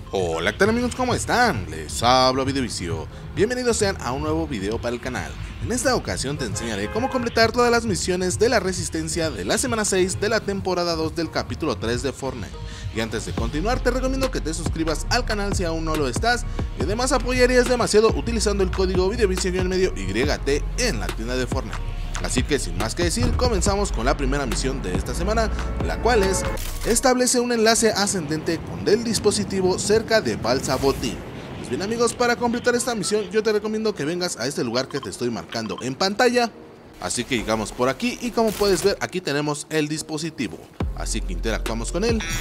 Hola, ¿qué tal amigos? ¿Cómo están? Les hablo Videovicio. Bienvenidos sean a un nuevo video para el canal. En esta ocasión te enseñaré cómo completar todas las misiones de la Resistencia de la semana 6 de la temporada 2 del capítulo 3 de Fortnite. Y antes de continuar te recomiendo que te suscribas al canal si aún no lo estás, y además apoyarías demasiado utilizando el código Videovicio-YT en la tienda de Fortnite. Así que sin más que decir, comenzamos con la primera misión de esta semana, la cual es: establece un enlace ascendente con el dispositivo cerca de Balsa Botín. Pues bien amigos, para completar esta misión yo te recomiendo que vengas a este lugar que te estoy marcando en pantalla. Así que llegamos por aquí y como puedes ver aquí tenemos el dispositivo, así que interactuamos con él.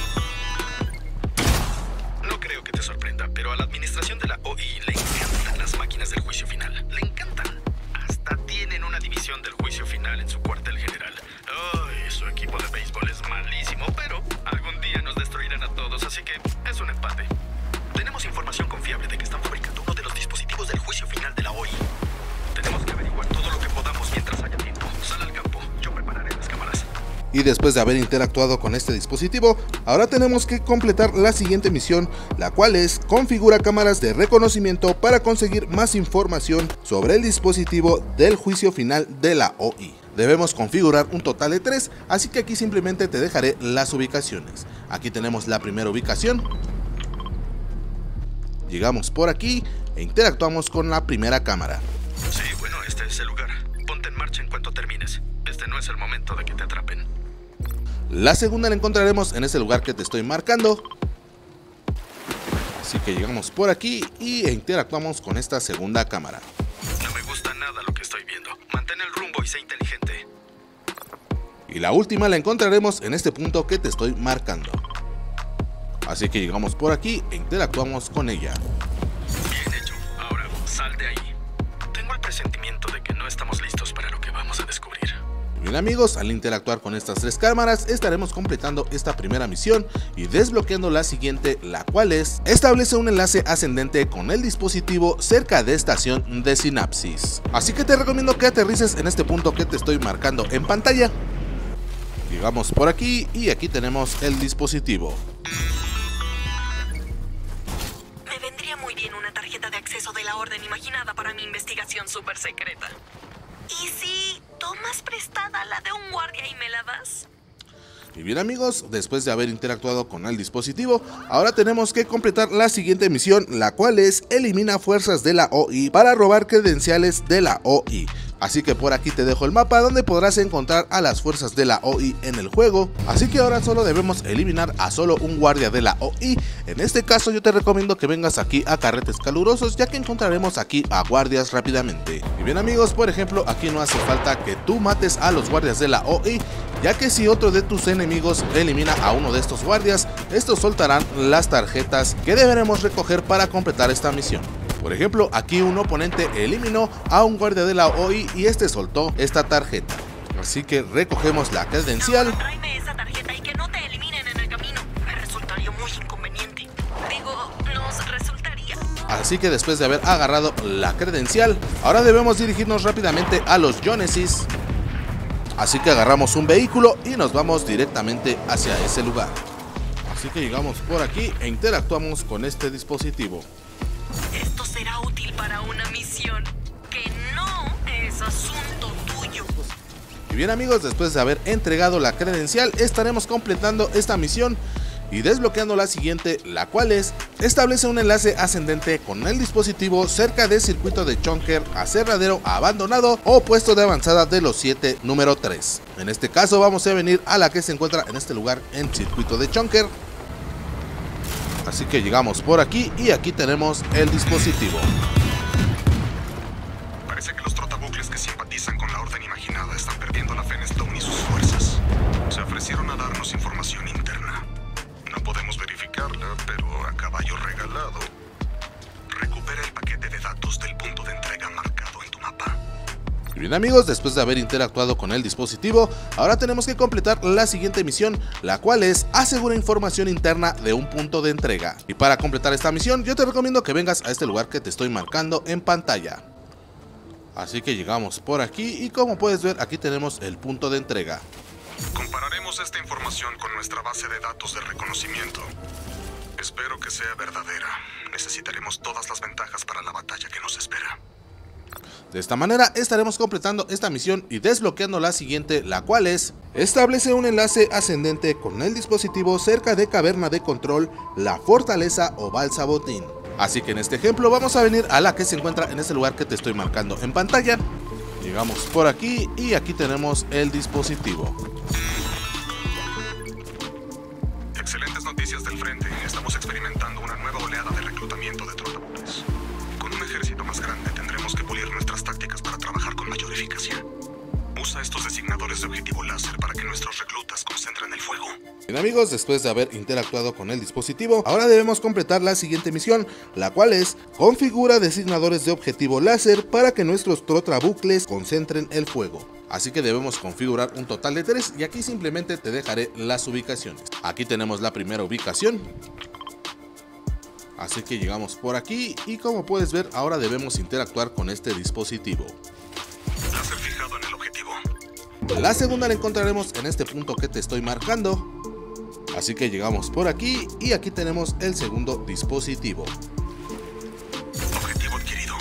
No creo que te sorprenda, pero a la administración de la OI le encantan las máquinas del juicio final. Le encantan. Hasta tienen una división del juicio final en su cuartel general. Ay, su equipo de béisbol es malísimo, pero algún día nos destruirán a todos, así que es un empate. Tenemos información confiable de que están fabricando uno de los dispositivos del juicio final de la OI. Tenemos que averiguar todo lo que podamos mientras haya tiempo. Sal al campo, yo prepararé las cámaras. Y después de haber interactuado con este dispositivo, ahora tenemos que completar la siguiente misión, la cual es: configura cámaras de reconocimiento para conseguir más información sobre el dispositivo del juicio final de la OI. Debemos configurar un total de 3, así que aquí simplemente te dejaré las ubicaciones. Aquí tenemos la primera ubicación. Llegamos por aquí e interactuamos con la primera cámara. Sí, bueno, este es el lugar. Ponte en marcha en cuanto termines. Este no es el momento de que te atrapen. La segunda la encontraremos en ese lugar que te estoy marcando. Así que llegamos por aquí e interactuamos con esta segunda cámara. No me gusta nada lo que estoy viendo. Mantén el rumbo y sé inteligente. Y la última la encontraremos en este punto que te estoy marcando. Así que llegamos por aquí e interactuamos con ella. Bien hecho. Ahora, sal de ahí. Tengo el presentimiento de que no estamos listos para lo que vamos a descubrir. Bien amigos, al interactuar con estas 3 cámaras estaremos completando esta primera misión y desbloqueando la siguiente, la cual es: establece un enlace ascendente con el dispositivo cerca de estación de Sinapsis. Así que te recomiendo que aterrices en este punto que te estoy marcando en pantalla. Llegamos por aquí y aquí tenemos el dispositivo. Me vendría muy bien una tarjeta de acceso de la orden imaginada para mi investigación súper secreta. ¿Y si tomas prestada la de un guardia y me la das? Y bien amigos, después de haber interactuado con el dispositivo, ahora tenemos que completar la siguiente misión, la cual es: elimina fuerzas de la OI para robar credenciales de la OI. Así que por aquí te dejo el mapa donde podrás encontrar a las fuerzas de la OI en el juego. Así que ahora solo debemos eliminar a solo un guardia de la OI. En este caso yo te recomiendo que vengas aquí a Carretes Calurosos, ya que encontraremos aquí a guardias rápidamente. Y bien amigos, por ejemplo, aquí no hace falta que tú mates a los guardias de la OI, ya que si otro de tus enemigos elimina a uno de estos guardias, estos soltarán las tarjetas que deberemos recoger para completar esta misión. Por ejemplo, aquí un oponente eliminó a un guardia de la OI y este soltó esta tarjeta. Así que recogemos la credencial. No, tráeme esa tarjeta y que no te eliminen en el camino. Me resultaría muy inconveniente. Digo, nos resultaría. Así que después de haber agarrado la credencial, ahora debemos dirigirnos rápidamente a los Genesis. Así que agarramos un vehículo y nos vamos directamente hacia ese lugar. Así que llegamos por aquí e interactuamos con este dispositivo. Esto será útil para una misión que no es asunto tuyo. Y bien amigos, después de haber entregado la credencial, estaremos completando esta misión y desbloqueando la siguiente, la cual es: establece un enlace ascendente con el dispositivo cerca del circuito de Chonker, aserradero abandonado o puesto de avanzada de los 7 número 3. En este caso vamos a venir a la que se encuentra en este lugar, en circuito de Chonker. Así que llegamos por aquí y aquí tenemos el dispositivo. Parece que los trotabucles que simpatizan con la orden imaginada están perdiendo la fe en Stone y sus fuerzas. Se ofrecieron a darnos información interna. No podemos verificarla, pero a caballo regalado. Recupera el paquete de datos del punto de entrega marcado en tu mapa. Y bien amigos, después de haber interactuado con el dispositivo, ahora tenemos que completar la siguiente misión, la cual es: asegura información interna de un punto de entrega. Y para completar esta misión yo te recomiendo que vengas a este lugar que te estoy marcando en pantalla. Así que llegamos por aquí y como puedes ver aquí tenemos el punto de entrega. Compararemos esta información con nuestra base de datos de reconocimiento. Espero que sea verdadera. Necesitaremos todas las ventajas para la batalla que nos espera. De esta manera estaremos completando esta misión y desbloqueando la siguiente, la cual es: establece un enlace ascendente con el dispositivo cerca de Caverna de Control, la Fortaleza o Balsa Botín. Así que en este ejemplo vamos a venir a la que se encuentra en este lugar que te estoy marcando en pantalla. Llegamos por aquí y aquí tenemos el dispositivo. Excelentes noticias del frente. Estamos experimentando una nueva oleada de reclutamiento de trotabuques. Con un ejército más grande tendremos que pulir nuestras tácticas para trabajar con mayor eficacia. Usa estos designadores de objetivo láser para que nuestros reclutas concentren el fuego. Bien amigos, después de haber interactuado con el dispositivo, ahora debemos completar la siguiente misión, la cual es: configura designadores de objetivo láser para que nuestros trotabucles concentren el fuego. Así que debemos configurar un total de 3 y aquí simplemente te dejaré las ubicaciones. Aquí tenemos la primera ubicación. Así que llegamos por aquí y como puedes ver ahora debemos interactuar con este dispositivo. Láser fijado en el objetivo. La segunda la encontraremos en este punto que te estoy marcando. Así que llegamos por aquí y aquí tenemos el segundo dispositivo. Objetivo adquirido.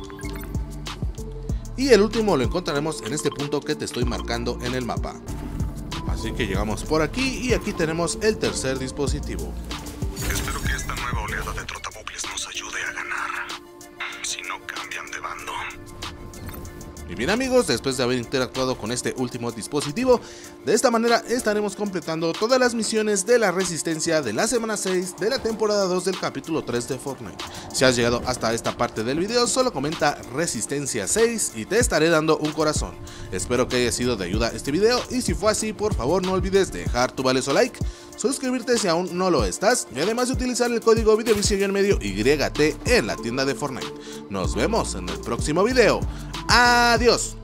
Y el último lo encontraremos en este punto que te estoy marcando en el mapa. Así que llegamos por aquí y aquí tenemos el tercer dispositivo. Espero que esta nueva oleada de trotabucles nos ayude a ganar. Si no cambian de bando. Y bien amigos, después de haber interactuado con este último dispositivo, de esta manera estaremos completando todas las misiones de la Resistencia de la semana 6 de la temporada 2 del capítulo 3 de Fortnite. Si has llegado hasta esta parte del video, solo comenta Resistencia 6 y te estaré dando un corazón. Espero que haya sido de ayuda este video y si fue así, por favor no olvides dejar tu valioso like, suscribirte si aún no lo estás y además de utilizar el código videovicio-medio YT en la tienda de Fortnite. Nos vemos en el próximo video. ¡Adiós!